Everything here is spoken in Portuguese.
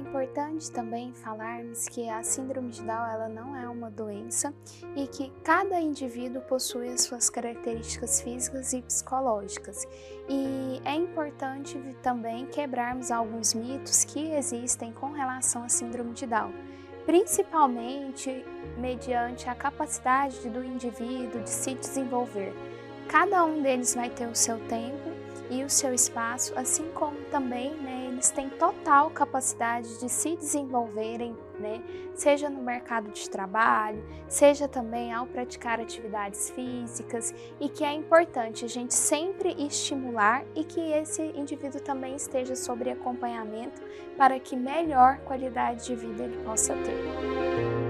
importante também falarmos que a síndrome de Down ela não é uma doença e que cada indivíduo possui as suas características físicas e psicológicas. E é importante também quebrarmos alguns mitos que existem com relação à síndrome de Down, principalmente mediante a capacidade do indivíduo de se desenvolver. Cada um deles vai ter o seu tempo e o seu espaço, assim como também, eles têm total capacidade de se desenvolverem, seja no mercado de trabalho, seja também ao praticar atividades físicas, e que é importante a gente sempre estimular e que esse indivíduo também esteja sob acompanhamento para que melhor qualidade de vida ele possa ter.